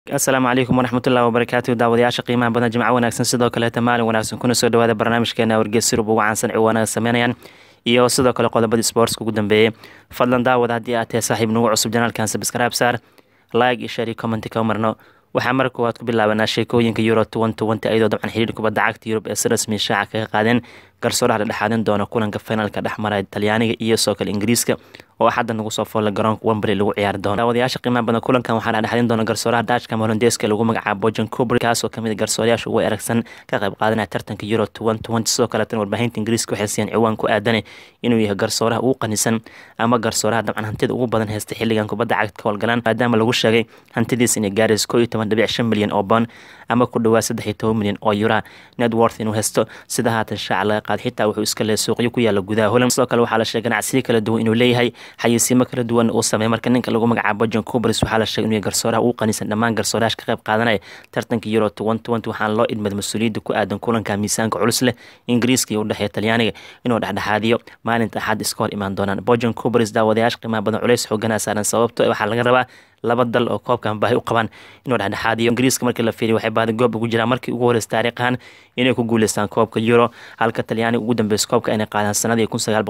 asalaamu calaykum waraxmatullahi wabarakaatu daawadayaasha qiimaha badan jimco wanaagsan sidoo kaleeta maalin wanaagsan kuna soo dhawaada barnaamijkeena wargeys yurub ugu caansan ciwaanaha sameynayaan iyo sidoo kale qodobadii sportska ugu dambeeyey fadlan daawada haddii aad tahay saaxiib nagu cusub janaalkan sabscribe saar like iyo share iyo comment ka marno waxaa marka koowaad ku bilaabanaa sheekooyinka euro 2020 ayadoo dabcan xiriir kubadda cagta yurub ee si rasmi shaaca kaga qaadeen garsooraha la dhexaadin doona kulanka finalka dhexmaraya talyaaniga iyo soo kale ingiriiska oo hadda nagu soo foolay garoonka Wembley lagu ciyaari doono daawadayaasha qiimaha badan kulankan waxaa la dhexaadin doona garsooraha Dutchka Hollandeeska lagu magacaabo Bojan Kubri kaas oo kamid ah garsoorayaasha ugu eragsan ka qayb qaadanaya tartanka euro 2020 sidoo kale tan warbaahinta ingiriiska waxay siiyeen ciwaan ku aadan inuu yahay garsooraha ugu qanisan ama garsooraha dabcan hantida ugu badan haysta xilligan kubadda cagta ka howlgalaan maadaama lagu sheegay hantidiisa inay gaarayso 11.5 milyan oo bond ama ku dhawaad 13 milyan oo euro net worth inuu haysto sida haatan shaaca laga qaad xitaa wuxuu iska leeyahay suuqyo ku yaala gudaha Holland sidoo kale waxaa la sheegay ganacsiyo kala duwan inuu leeyahay xayeysiimo kala duwan oo sameeyay marka ninka lagu magacaabo Bojan Kubri waxaa la sheegay inuu garsooraha uu qanisan dhammaan garsoorayaasha ka qayb qaadanaya tartanka euro 2020 waxaan loo idmad mas'uuliyadda ku aadan kulanka miisaanka culus leh ingiriiska iyo u dhaxeeya talyaaniga inuu dhexdhexaadiyo maalinta axad iska hor imaan doonaan Bojan Kubri daawadayaasha qiimaha badan culays xoogana saaran sababtoo waxaa laga rabaa laba dal oo koobkan baahi u qabaan inuu dhexdhexaadiyo ingiriiska markii la fiiriyo waxay baadi goob ugu jiraan markii ugu horeysay taariikhan inay ku guuleystaan koobka euro halka talyaaniga ugu dambeysay koobka inay qaadaan sanadii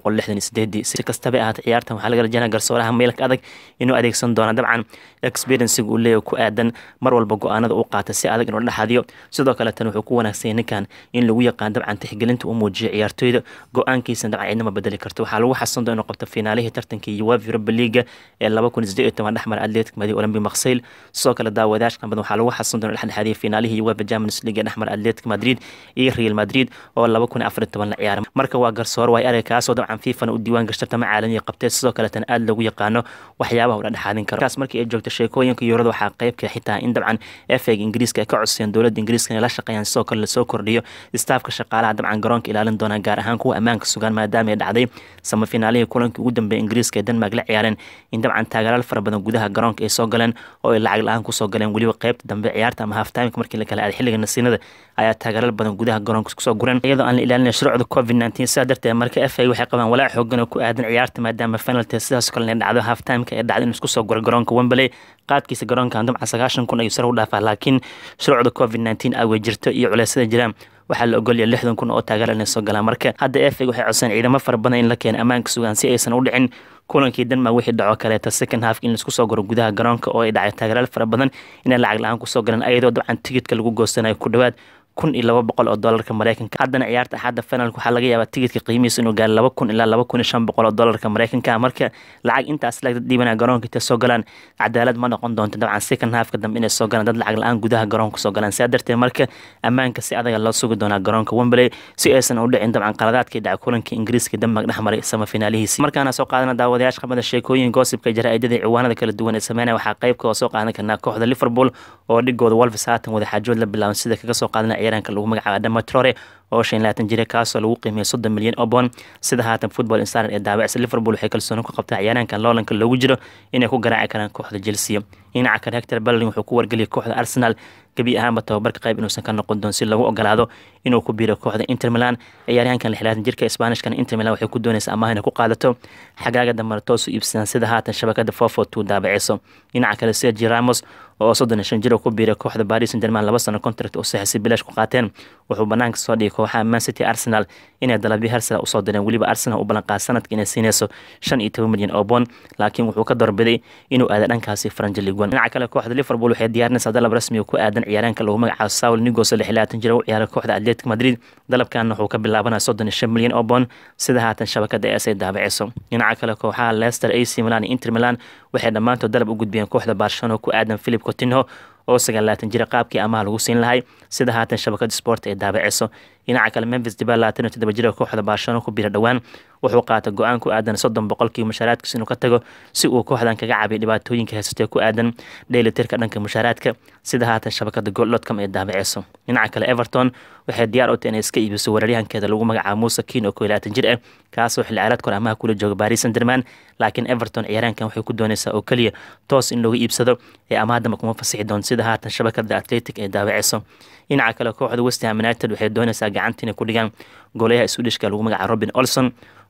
1968 si kastaba ahaatee ciyaartan waxaa laga rajaynayaa garsooraha meelka adag inuu adeegsan doono dabcan experience uu leeyahay ku aadan mar walba go'aanada uu qaata si adag inuu dhexdhexaadiyo sidoo kale tan wuxuu ku wanaagsan ninkan in lagu yaqaan dabcan tixgelinta uu muujiyo ciyaartoyda go'aankiisa dabcan cidnama bedeli karto waxaa lagu xasan doonaa inuu qabto finaalihii tartanka UEFA Europa League ee 2018 dhexmar Athletic Madrid Olympic Marseille sidoo kale daawadayaasha badan waxaa lagu xasan doonaa dhexdhexaadiyo finaalihii UEFA Champions League ee dhexmar Athletic Madrid iyo Real Madrid oo 2014 la ciyaaray marka waa garsoor way arag kaas oo dabcan FIFA u diiwaan gashtay tama caalamiga qabtay sidoo kale tan aad lagu yaqaano waxyaabaha uu dhexdhexaadin karo kaas markii ay joogto sheekooyinka Euro waxaa qayb ka xitaa in dabcan FA Ingiriiska ka codsan dowladda Ingiriiska inay la shaqeeyaan sidoo kale la soo kordhiyo staafka shaqaalaha dabcan garoonka ilaalin doona gaar ahaan kuwa ammaanka sugan maadaama ay dhacday semifinaalihii kulankii ugu dambeeyay Ingiriiska ee Denmark la ciyaareen in dabcan taageerayaal fara badan gudaha garoonka ay soo galeen oo ay lacag la'aan ku soo galeen waliba qaybta dambe ciyaarta ama half time markii la kala aaday xilliga nasiinada ayaa taageerayaal badan gudaha garoonka ku soo guran iyadoo aan la ilaalin shuruucda COVID-19 sidaa darteed marka FA waxay qabaan walaac xooggan oo ku aadan ciyaarta maadaama penalty sidaas kale dhacdo half time ka ee dhacday in isku soo guro garoonka Wembley qaadkiisa garoonka dabcan 9,000 ayuu sare u dhaafaa laakiin shuruucda COVID-19 ay jirto iyo culaysyada jiraan waxaa la ogol yahay 60,000 oo taageero inay soo galaan marka hadda FA waxay codsan ciidamo fara badan in la keeno ammaanka sugan si aysan u dhicin kulankii Denmark wixii dhaco kaleeta second half in isku soo guro gudaha garoonka oo ay dhacay taageerayaal fara badan inay lacag la'aan ku soo galaan ayadoo dabcan tigidhka lagu goostanayo ku dhawaad $1,200 oo dollarka Mareykanka haddana ciyaarta axadda finalka waxaa laga yaabaa tigidhka qiimihiisa inuu gaaro $2,000 ilaa $2,500 oo dollarka Mareykanka marka lacag intaas la dhiibana garoonka inta soo galaan cadaalad ma noqon doonto dabcan second half ka dambe inay soo galaan dad lacag la'aan gudaha garoonka soo galaan sidaa darteed marka ammaanka si adag loo sugi doonaa garoonka Wembley si aysan u dhicin dabcan qaladaadkii dhacay kulanka Ingiriiska Denmark dhexmaray semifinalihiisa markaana soo qaadana daawadayaasha qabada sheekooyin gossipka jaraa'idada ciwaanada kala duwan ee sameynaya waxaa qayb ka soo qaadan karnaa kooxda Liverpool oo dhigooda Wolves haatan wada xaajood la bilaabay sida kaga soo qaadana ciyaaraanka lagu magacaabo Adama Traore oo 25 jir kaas oo lagu qiimeeyay 30 milyan oo bond sida haatan Football Insider ee daabacay Liverpool waxay kalsooni ku qabtaa ciyaaraankan loolanka loogu jiro inay ku garaaci karaan kooxda Chelsea dhinaca kale Hector Bellerin wuxuu ku wargeliyay kooxda Arsenal gabi ahaanba tababarka qayb inuusan ka noqon doon si lagu ogolaado inuu ku biiro kooxda Inter Milan ciyaaryahankan 26 jirka Isbaanishkan Inter Milan waxay ku doonaysaa amaah inay ku qaadato xagaaga damar toos u iibsadaan sida haatan shabakada 442 daabacayso dhinaca kale Sergio Ramos oo 35 jir ku biiray kooxda Paris Saint-Germain 2 sano contract oo saxiix bilaash ku qaateen wuxuu banaanka soo dhigay kooxaha Man City Arsenal inay dalabyo hersada u soo direen waliba Arsenal u ballan qaad sanadka inay siinayso 15 milyan oo bond laakiin wuxuu ka doorbiday inuu aado dhankaasi Premier League dhinaca kale kooxda Liverpool waxay diyaarinaysaa dalab rasmi oo ku aadan ciyaaraanka lagu magacaabo Saul Niguez 26 jir oo ciyaara kooxda Athletic Madrid dalabkan wuxuu ka bilaabanayaa 35 milyan oo bond sida haatan shabakada ay daabacayso dhinaca kale kooxaha Leicester AC Milan iyo Inter Milan waxay dhamaantood dalab u gudbiyeen kooxda Barcelona ku aadan Philippe Coutinho oo 29 jir qaabkii amaah lagu siin lahay sida haatan shabakada sport ee daabacayso dhinaca kale Memphis Depay 27 jir kooxda Barcelona ku biira dhawaan wuxuu qaatay go'aan ku aadan 30% mushaaraadkiisa inuu ka tago si uu kooxdan kaga caabiyo dhibaatooyinka haystay ku aadan dheelitirka dhanka mushaaraadka sida haatan shabakada goal.com ee daabacayso dhinaca kale Everton waxay diyaar u tahay inay iska iibiso weeraryahankeeda lagu magacaabo Musa Kean oo 22 jir ah kaas oo xilli ciyaareedka hore amaah kula jooga Paris Saint-Germain laakiin Everton ciyaaraankan waxay ku doonaysaa oo kaliya toos in lagu iibsado ee amaahda kuma fasixi doon sida haatan shabakada Athletic ee daabacayso dhinaca kale kooxda West Ham United waxay doonaysaa gacantiina ku dhigaan goolaha Swedishka lagu magacaabo Robin Olsen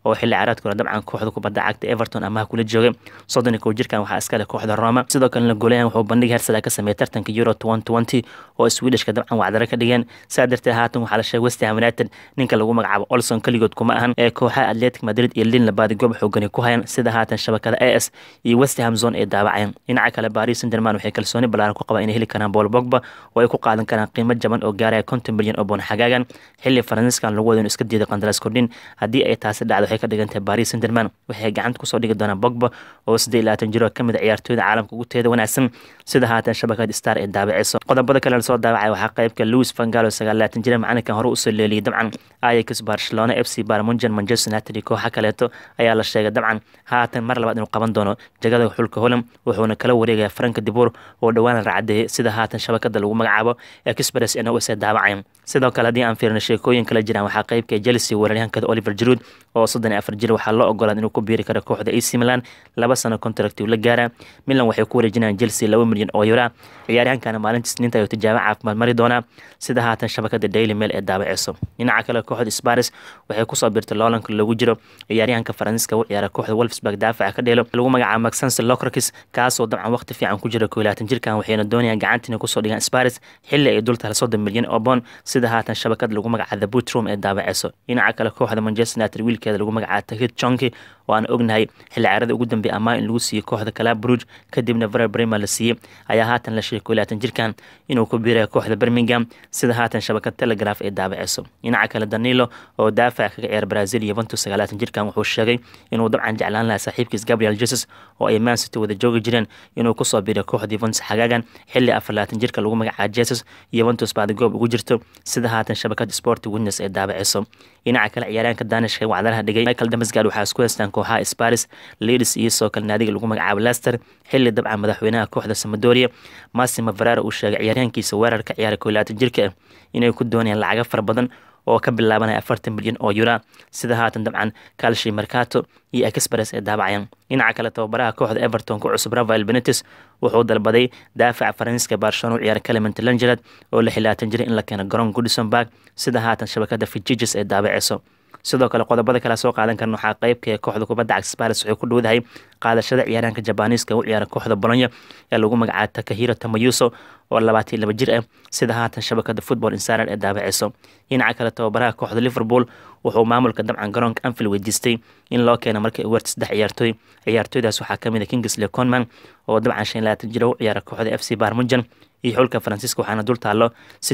oo xilli ciyaareedkuna dabcan kooxda kubadda cagta Everton amaah kula joogay 31 jirkan waxaa iska leh kooxda Roma sidoo kale goolahan wuxuu bandhig heersada ka sameeyay tartanka Euro 2020 oo Swedishka dabcan wacdara ka dhigeen saadartay haatan waxaa la sheegay West Ham United ninka lagu magacaabo Olsen kaligood kuma ahan ee kooxaha Athletic Madrid iyo Lille baadi goob xoogan ku hayaan sida haatan shabakada AS iyo West Ham Zone ee daabaceen dhinaca kale Paris Saint-Germain waxay kalsooni balaaran ku qabaan inay heli karaan Paul Pogba oo ay ku qaadan karaan qiimo jaban oo gaaraya 50 milyan oo pound xagaagan xilli Faransiiskan lagu wado inuu iska diiday qandaraas kordhin haddii ay taasi dhacdo waxay ka dhigantahay Paris Saint-Germain waxay gacanta ku soo dhigi doonaan Pogba oo 28 jir oo kamid ah ciyaartooyda caalamka ugu teeda wanaagsan sida haatan shabakada Star ee daabaceyso qodobada kale la soo daabacay waxaa qaybka Luis van Gaal 29 jir macalinkan hore u soo leeliyay dabcan Ajax Barcelona FC Bayern Munchen Manchester United iyo kooxo kaleeto ayaa la sheegay dabcan haatan mar labaad inuu qaban doono jagada xulka Holland wuxuuna kala wareegaya Frank de Boer oo dhawaan raacday sida haatan shabakada lagu magacaabo Express ee oo daabacay sidoo kale hadii aan fiirno sheekooyin kala jiraan waxaa qaybka Chelsea weeraryahanka Oliver Giroud oo 34 jir waxaa loo ogolaaday inuu ku biiri karo kooxda AC Milan 2 sano contract la gaara Milan waxay ku wareejinayaan Chelsea 2 milyan oo euro ciyaaryahankana maalinta Isniinta ay tijaabo caafimaad mari doona sida haatan shabakada Daily Mail ee daabaceyso dhinaca kale kooxda Spurs waxay ku soo biirtay loolanka lagu jiro ciyaaryahanka Faransiiska u ciyaara kooxda Wolfsburg daafaca ka dheelo lagu magacaabo Maxence Locroix kaasoo dabcan waqti fiican ku jira 22 jirkan waxayna doonayaan gacantina ku soo dhigaan Spurs xilli ay dulta 30 milyan oo pound sida haatan shabakada lagu magacaabo The Bootroom ee daabaceyso dhinaca kale kooxda Manchester United wiilkeeda lagu magacaabo Tahith Chongi oo aan ognahay xilli ciyaareedka ugu dambeeyay ama in lagu siiyay kooxda Club Brugge kadibna Werder Bremen la siiyay ayaa haatan la sheegay 22 jirkan inuu ku biiray kooxda Birmingham sida haatan shabakada Telegraph ee daabaceyso dhinaca kale Danilo oo daafac kaga ciyaar Brazil Juventus 29 jirkan wuxuu sheegay inuu dabcan jeclaan lahaa saaxiibkiis Gabriel Jesus oo ay Man City wada joogi jireen inuu ku soo biiray kooxda Juventus xagaagan xilli 24 jirka lagu magacaabo Jesus Juventus baad goob ugu jirto sida haatan shabakada Sport Witness ee daabaceyso dhinaca kale ciyaaryahanka Danishka wacdaraha dhigay Michael Damsgaard waxaa isku haystaan kooxaha Spurs Leeds iyo soo kale naadiga lagu magacaabo Leicester xilli dabcan madaxweynaha kooxda Sampdoria Massimo Ferrara uu sheegay ciyaaryahankiisa weerarka ciyaara 22 jirka inay ku doonayaan lacag fara badan oo ka bilaabanaya 40 milyan oo euro sida haatan dabcan Calcio Mercato iyo Express ee daabacayaan dhinaca kale tababaraha kooxda Everton ku cusub Rafael Benitez wuxuu dalbaday daafaca Faransiiska Barcelona u ciyaara Clement Lenglet oo 26 jir in la keeno garoon Goodison Park sida haatan shabakada Fidjis ee daabaceyso sidoo kale qodobada kala soo qaadan karna waxaa qaybka kooxda kubadda cagta Spurs waxay ku dhawdahay qaadashada ciyaaraanka Jabaaniiska u ciyaara kooxda Bologna ee lagu magacaabo Takahiro Tomoyasu oo 22 jir ah sida haatan shabakada Football Insider ee daabaceyso dhinaca kale tababaraha kooxda Liverpool wuxuu maamulka dabcan garoonka Anfield weydiistay in loo keeno markay ugu warta 3 ciyaartooydaas waxaa kamid ah Kingsley Coman oo dabcan 25 jir u ciyaara kooxda FC Bayern Munchen iyo xulka Faransiiska waxaana dul taalo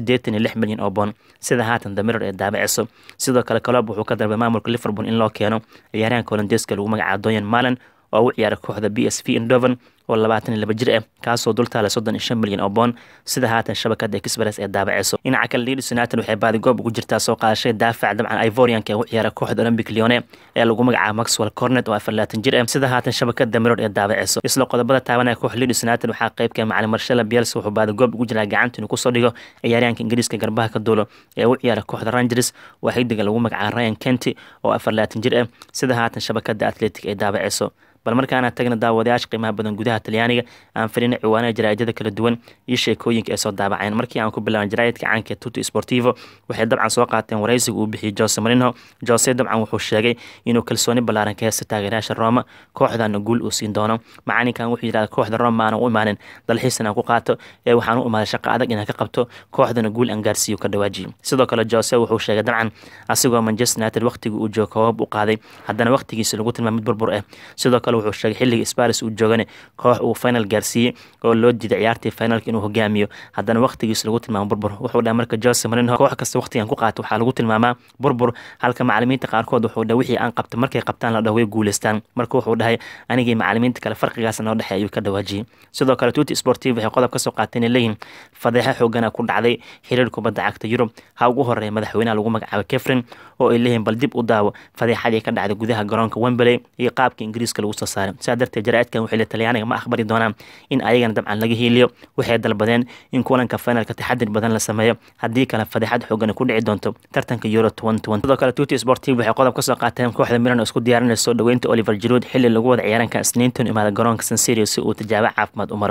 86 milyan oo pound sida haatan The Mirror ee daabaceyso sidoo kale club wuxuu ka dalbay maamulka Liverpool in loo keeno ciyaaryahanka Hollandeeska lagu magacaabo Dorian Malen oo u ciyaara kooxda PSV Eindhoven oo 22 jir ah kaasoo dul taala 35 milyan oo pound sida haatan shabakada Express ee daabaceyso dhinaca kale Leeds United waxay baadi goob ugu jirtaa soo qaadashay daafac dabcan Ivorianka ee u ciyaara kooxda Olympique Lyon ee lagu magacaabo Maxwell Cornet oo 24 jir ah sida haatan shabakada The Mirror ee daabaceyso isla qodobada taabanaya kooxda Leeds United waxaa qaybka macallin Marcelo Bielsa wuxuu baadi goob ugu jiraa gacanta inuu ku soo dhigo ciyaaryahanka Ingiriiska garbaha ka duulo ee u ciyaara kooxda Rangers waa xidiga lagu magacaabo Ryan Kent oo 24 jir ah sida haatan shabakada Athletic ee daabaceyso bal markaana tagna daawadayaasha qiimaha badan gudaha Talyaaniga aan fiirino ciwaanaha jaraa'idada kala duwan iyo sheekooyinka ay soo daabaceen markii aan ku bilaabay jaraa'idka caanka Tutto Sportivo waxay dabcan soo qaateen wareysiga uu bixiyay Jose Mourinho Jose dabcan wuxuu sheegay inuu kalsooni ballaaran ka haysto taageerayaasha Roma kooxdana guul uu siin doono macalinkan wuxuu yiraahdaa kooxda Roma aan u imaanin dalxiisna ku qaato ee waxaan u imaaday shaqo adag inaan ka qabto kooxdana guul aan gaarsiiyo ka dhawaajiyo sidoo kale Jose wuxuu sheegay dabcan asigoo Manchester United waqtiga uu joogo koob u qaaday haddana waqtigiisa lagu tilmaamay mid burbur ah sidoo kale wuxuu sheegay xilliga Spurs uu joogane koox uu final gaarsiiyay oo loo diiday ciyaartii finalka inuu hogaamiyo haddana waqtigiisa lagu tilmaamo burbur wuxuu dhahay marka Jose Mourinho koox kasta waqtigan ku qaato waxaa lagu tilmaamaa burbur halka macallimiinta qaarkood wuxuu dhahay wixii aan qabto markay qabtaan la dhaho way guuleystaan marka wuxuu dhahay anigii macallimiinta kale farqigaas noo dhaxay ayuu ka dhawaajiyay sidoo kale Tutto Sportivo waxay qodob ka soo qaateen leeyihiin fadeexa xoogan ku dhacday xiriirka kubadda cagta Yurub ha ugu horeeyay madaxweynaha lagu magacaabo Kefrin oo ay leeyihiin bal dib u daawo fadeexadii ka dhacday gudaha garoonka Wembley iyo qaabka Ingiriiska lagu soo saaray darteed jaraa'idkan waxay Talyaaniga ma akhbari doonaan in ayagana dabcan laga heliyo waxay dalbadeen in kulanka finalka taxadir badan la sameeyo haddii kale fadeexad xoogan ku dhici doonto tartanka Euro 2020 sidoo kale Tutto Sportivo waxay qodob ka soo qaateen kooxda Milan oo isku diyaarinayso dhaweynta Oliver Giroud xilli lagu wada ciyaaranka Isniintan imaada garoonka San Siro si uu tijaabo caafimaad u maro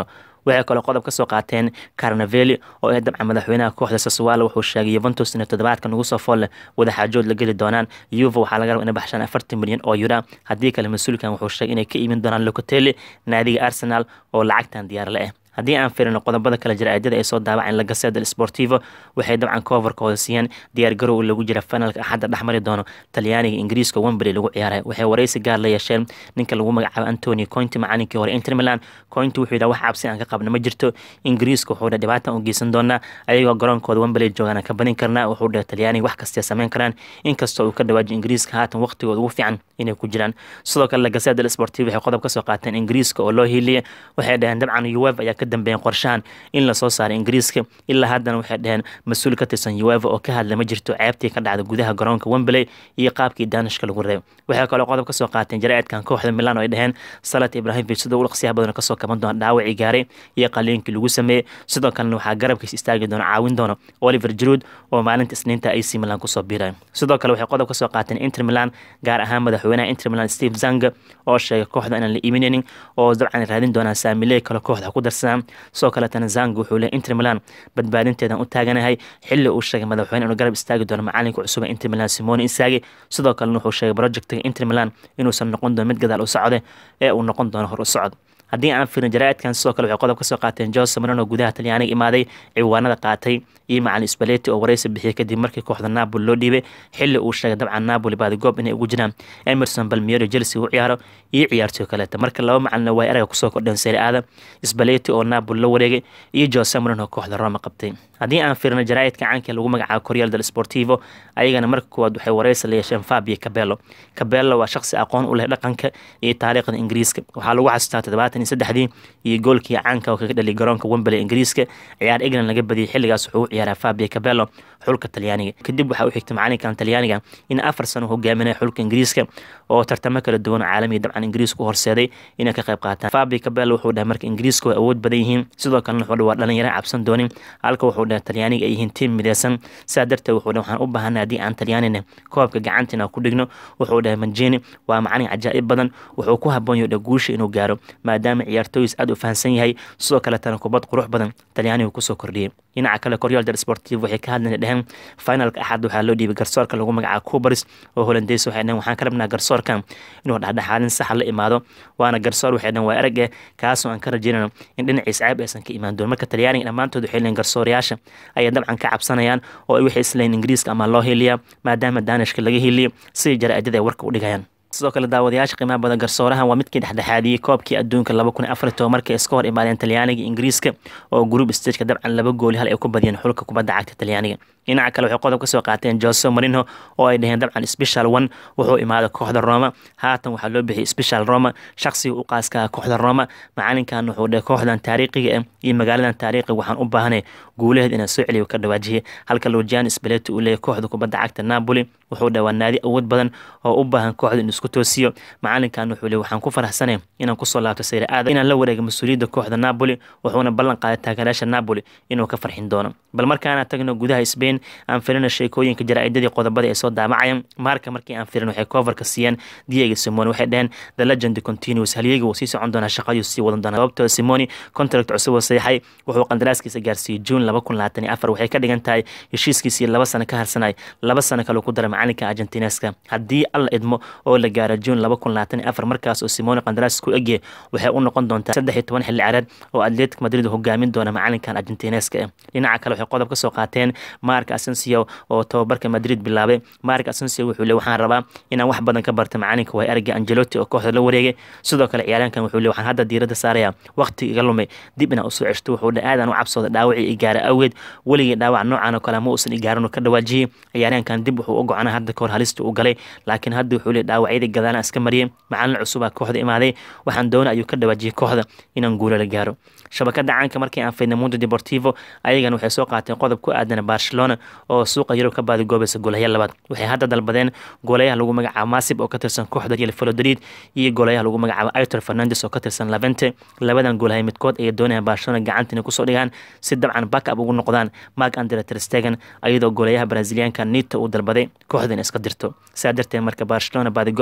waxay kaloo qodob ka soo qaateen Carnavelli oo ay dabcan madaxweynaha kooxda Sassuolo wuxuu sheegay Juventus in toddobaadkan ugu soo fool wada xaajood la geli doonaan Juve waxaa laga rabaa inay baxshaan 40 milyan oo euro haddii kale mas'uulkan wuxuu sheegay inay ka iibin doonaan Locatelli naadiga Arsenal oo lacagtan diyaar la ah haddii aan fiirino qodobada kala jaraa'idada ay soo daabaceen La Gazzetta dello Sportivo waxay dabcan coverkooda siiyeen diyaar garow lagu jira finalka axadda dhexmari doono Talyaaniga Ingiriiska Wembley lagu ciyaaray waxay wareysi gaar la yeesheen ninka lagu magacaabo Antonio Conte macallinkii hore Inter Milan Conte wuxuu yidhaa wax cabsi aan ka qabno ma jirto Ingiriiska wuxuu dhahay dhibaato u geysan doonaa ayagoo garoonkooda Wembley joogaan ka badin karnaa wuxuu dhahay Talyaaniga wax kasta sameyn karaan inkastoo uu ka dhawaajo Ingiriiska haatan waqtigooda ugu fiican inay ku jiraan sidoo kale La Gazzetta dello Sportivo waxay qodob ka soo qaateen Ingiriiska oo loo hiiliyay waxay dhaheen dabcan UEFA ayaa ka dambeeyay qorshahan in la soo saaray Ingiriiska ilaa haddana waxay dhaheen mas'uul ka tirsan UEFA oo ka hadlay ma jirto ceebtii ka dhacday gudaha garoonka Wembley iyo qaabkii Danishka lagu reebay waxay kaloo qodob ka soo qaateen jaraa'idkan kooxda Milan oo ay dhaheen Salat Ibrahimovic sidoo uu qasiyaha badan ka soo kaban doona dhaawacii gaaray iyo qaliinkii lagu sameeyay sidoo kalena waxaa garabkiisa istaagi doona caawin doona Oliver Giroud oo maalinta Isniinta AC Milan ku soo biiray sidoo kale waxay qodob ka soo qaateen Inter Milan gaar ahaan madaxweynaha Inter Milan Steve Zanga oo sheegay kooxda inaan la iibinaynin oo dabcan raadin doona saamiley kale kooxda ku darsan soo kale Zanga wuxuu leeyahay Inter Milan badbaadinteedan u taaganahay xilli uu sheegay madaxweyne inuu garab istaagi doono macalinka cusub ee Inter Milan Simone Inzaghi sidoo kale wuxuu sheegay projectka Inter Milan inuusan noqon doono mid gadaal u socdo ee uu noqon doono hor u socod haddii aan fiirin jaraa'idkan sidoo kale waxay qodob ka soo qaateen Jose Mourinho gudaha Talyaaniga imaaday ciwaanada qaatay iyo macallin Spalletti oo wareysi bixiyay kadib markii kooxda Napoli loo dhiibay xilli uu sheegay dabcan Napoli baadi goob inay ugu jiraan Emerson Palmieri Chelsea uu ciyaaro iyo ciyaartoy kale marka laba macallin way araga kusoo kordheen Serie A Spalletti oo Napoli la wareegay iyo Jose Mourinho kooxda Roma qabtay haddii aan fiirino jaraa'idka caanka lagu magacaabo Corriere dello Sportivo ayagana marka koowaad waxay wareysi la yeesheen Fabio Capello waa shakhsi aqoon u leh dhaqanka iyo taariikhda Ingiriiska waxaa lagu xasuustaa 73 iyo goolkii caanka oo kaga dhaliyay garoonka Wembley Ingiriiska ciyaar England laga badiyay xilligaas wuxuu u ciyaaray Fabio Capello xulka Talyaaniga kadib waxa uu xigtay macalinkan Talyaaniga in 4 sano hogaaminay xulka Ingiriiska oo tartamo kala duwan caalami dabcan Ingiriisku horseeday inay ka qayb qaataan Fabio Capello wuxuu dhahay marka Ingiriisku ay awood badan yihiin sidoo kale wuxuu dhahay dhalinyaro cabsan doonin halka wuxuu dhahay Talyaaniga ay yihiin tiim midaysan saadarta wuxuu dhahay waxaan u baahanaa haddii aan Talyaanina koobka gacantina ku dhigno wuxuu dhahay Mancini waa macalin cajaa'ib badan wuxuu ku habboon yahay guusha inuu gaaro maadaama ciyaartooyis aad u fahansan yahay sidoo kale tan kubad qurux badan Talyaaniga ku soo kordhiyay dhinaca kale Corriere dello Sportivo waxay ka hadlayeen dhaheen finalka axad waxaa loo dhiibay garsoorka lagu magacaabo Kubaris oo Hollandeys waxay dhaheen waxaan ka rabnaa garsoorkan inuu dhexdhexaadin sax la imaado waana garsoor waxay dhaheen waa arag kaasoo aan ka rajaynayno in dhinaciisa ceeb aysan ka imaan doonin marka Talyaaniga dhammaantood waxay leeyihiin garsoorayaasha ayaa dabcan ka cabsanayaan oo ay waxay isleeyihiin Ingiriiska ama loo heliyaa maadaama Danishka laga heliyo si jaraa'idada ay warka u dhigayaan sidoo kale daawadayaasha qiimaha badan garsoorahan waa midkii dhexdhexaadiyay koobkii adduunka 2014 markay iska hor imaadeen Talyaaniga Ingiriiska oo group stage-ka dabcan 2 gool hal ay ku badiyeen xulka kubadda cagta Talyaaniga dhinaca kale waxay qodob ka soo qaateen Jose Mourinho oo ay dhaheen dabcan special one wuxuu imaaday kooxda Roma haatan waxaa loo bixiyay special Roma shakhsiga u qaaska kooxda Roma macalinkan wuxuu dhahay kooxdan taariikhiga iyo magaaladan taariikhiga waxaan u baahanay guulaheed inaan soo celiyo ka dhawaajiyay halka Luciano Spalletti uu leeyahay kooxda kubadda cagta Napoli wuxuu dhahay naadi awood badan oo u baahan kooxda in isku toosiyo macalinkan wuxuu leeyahay waxaan ku faraxsanahay inaan ku soo laabto Serie A inaan la wareego mas'uuliyadda kooxda Napoli wuxuuna ballan qaaday taageerayaasha Napoli inuu ka farxin doono bal markaana tagno gudaha Spain aan fiirino sheekooyinka jaraa'idadii qodobada ay soo daamacayeen markii aan fiirino waxay coverka siiyeen Diego Simeone waxay dhaheen the legend continues halyeega uu sii socon doona shaqadii sii wadan doona sababtoo Simeone contract cusub oo saxiixay wuxuu qandaraaskiisa gaarsiiyay June 2024 waxay ka dhigan tahay heshiiskiisii 2 sano ka harsanay 2 sano kale ku daray macalinka Argentineska haddii alla idmo oo la gaaro June 2024 markaas oo Simeone qandaraas ku egay waxay u noqon doontaa 13 xilli ciyaareed oo Atletico Madrid hogaamin doona macalinkan Argentineska dhinaca kale waxay qodob ka soo qaateen Marc Asensio oo tababarka Madrid bilaabay Marc Asensio wuxuu leeyahay waxaan rabaa inaan wax badan ka barto macalinka way aragga Ancelotti oo kooxda la wareegay sidoo kale ciyaaraankan wuxuu leeyahay waxaan hadda diiradda saaraya waqti iga lumay dib inaan u soo ceshto wuxuu dhahay aad u cabsooda dhaawacii igaara awgeed weligii dhaawac noocan oo kale ma uusan igaarin ka dhawaajiyay ciyaaraankan dib wuxuu u go'aanay hadda ka hor halista u galay laakiin hadda wuxuu leeyahay dhaawacyada gadaana iska mariyay macalin cusub ah kooxda imaaday waxaan doonaa ayuu ka dhawaajiyay kooxda inaan guulo la gaaro shabakada caanka markii aan fiirnay Mundo Deportivo ayagana waxay soo qaateen qodob ku aadan Barcelona oo suuqa Yurub ka baadi goobaysa goolaha labaad waxay hadda dalbadeen goolaha lagu magacaabo Masip oo ka tirsan kooxda Real Valladolid iyo goolaha lagu magacaabo Aitor Fernandes oo ka tirsan Levante labadan goolaha midkood ay doonayaan Barcelona gacantina ku soo dhigaan si dabcan backup ugu noqdaan Marc-Andre ter Stegen ayadoo goolaha Brazilianka Nito uu dalbaday kooxdan iska dirto saadartay marka Barcelona baadi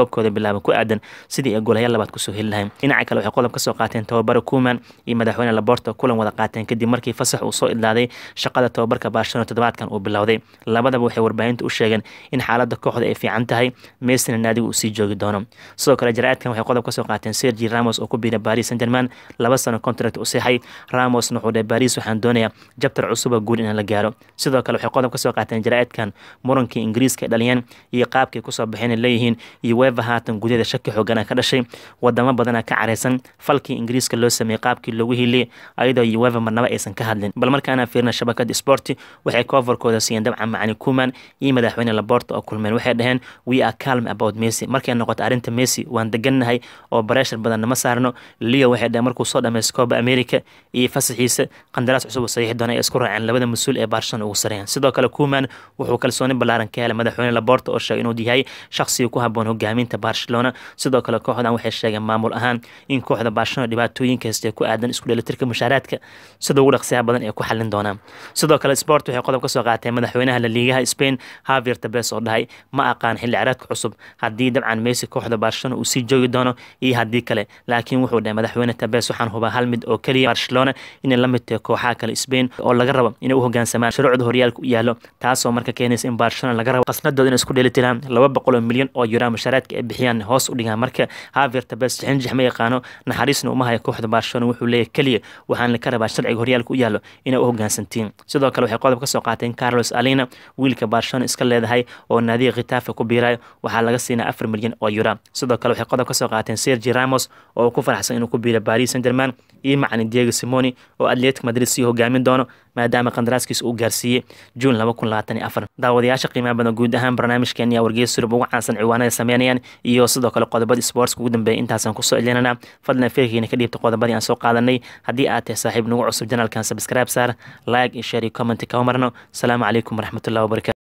koobkooda bilaaba ku aadan sidii ay goolayaal labaad kusoo heli lahayn. dhinaca kale waxay qodob ka soo qaateen tababara Koeman iyo madaxweyne Laporta kulan wada qaateen kadib markii fasax uu soo idlaaday shaqada tababarka Barcelona toddobaadkan uu bilowday. labadaba waxay warbaahinta u sheegeen in xaaladda kooxda ay fiican tahay, Messi naadiga uu sii joogi doono. sidoo kale jaraa'idkan waxay qodob ka soo qaateen Sergio Ramos oo ku biiray Paris Saint-Germain 2 sano contract u saxay. Ramos wuxuu dhahay Paris waxaan doonayaa jabtar cusub oo guul in la gaaro. sidoo kale waxay qodob ka soo qaateen jaraa'idkan murankii Ingiriiska dhaliyeen iyo qaabkay ku soo baxeen leeyihiin iyo UEFA haatan gudaheeda shaki xooggan ka dhashay. wadamo badan ka careysan falkii Ingiriiska loo sameeyay qaabkii loogu hiliyay ayadoo UEFA marnaba aysan ka hadlin. bal markaana fiirna shabakada Sport waxay coverkooda siiyeen dabcan macani Koeman iyo madaxweyne Laporta oo kulmeen. waxay dhaheen we are calm about Messi. markay noqoto arrinta Messi waan degannahay oo pressure badan nama saarno. Leo waxay dhaheen markuu soo dhameysto Copa America iyo fasaxiisa qandaraas cusub oo saxiix doona ay isku raaceen labada mas'uul ee Barcelona ugu sareeyaan. sidoo kale Koeman wuxuu kalsooni ballaaran ka helay madaxweyne Laporta oo sheegay inuu yahay shakhsiga ku habboon hogaaminta Barcelona. sidoo kale kooxdan waxay sheegeen maamul ahaan in kooxda Barcelona dhibaatooyinka haysta ku aadan isku dheelitirka mushaaraadka sida ugu dhaqsiyaha badan ee ku xallin doonaan. sidoo kale Sport waxay qodob ka soo qaateen madaxweynaha La Liga Spain Javier Tebas oo dhahay ma aqaan xilli ciyaareedka cusub haddii dabcan Messi kooxda Barcelona uu sii joogi doono iyo haddii kale, laakiin wuxuu dhahay madaxweyne Tebas waxaan hubaa hal mid oo kaliya Barcelona inay la mid tahay kooxaha kale Spain oo laga rabo inay u hoggaansamaan shuruucda horyaalka u yaalo, taasoo marka keenaysa in Barcelona laga rabo qasnadooda inay isku dheelitiraan 200 milyan oo euro mushaaraadka ay bixiyaan hoos u dhigaan. marka Javier Tebas xinjix ma yaqaano naxariisna uma hayo kooxda Barcelona. wuxuu leeyahay kaliya waxaan ka rabaa sharciga horyaalka u yaalo inay u hoggaansantiin. sidoo kale waxay qodob ka soo qaateen Carlos Alina wiilka Barcelona iska leedahay oo naadiga Getafe ku biiray waxaa laga siinaa 4 milyan oo euro. sidoo kale waxay qodob ka soo qaateen Sergio Ramos oo ku faraxsan inuu ku biiray Paris Saint-Germain iyo macalin Diego Simeone oo Atletico Madrid sii hogaamin doono maadaama qandaraaskiisa uu gaarsiiyey June 2024. daawadayaasha qiimaha badan guud ahaan barnaamijkeena wargeysa Yurub ugu caansan ciwaanada sameynayaan iyo sidoo kale qodobada sports ugu dambeeyay intaasan ku soo celinana. fadlan feekiina ka dhiibta qodobadii aan soo qaadanay. haddii aad tahay saaxiib nagu cusub channelkan subscribe saar, like iyo share iyo comment ka marno. Assalaamu calaykum waraxmatullaahi wabarakaatuh.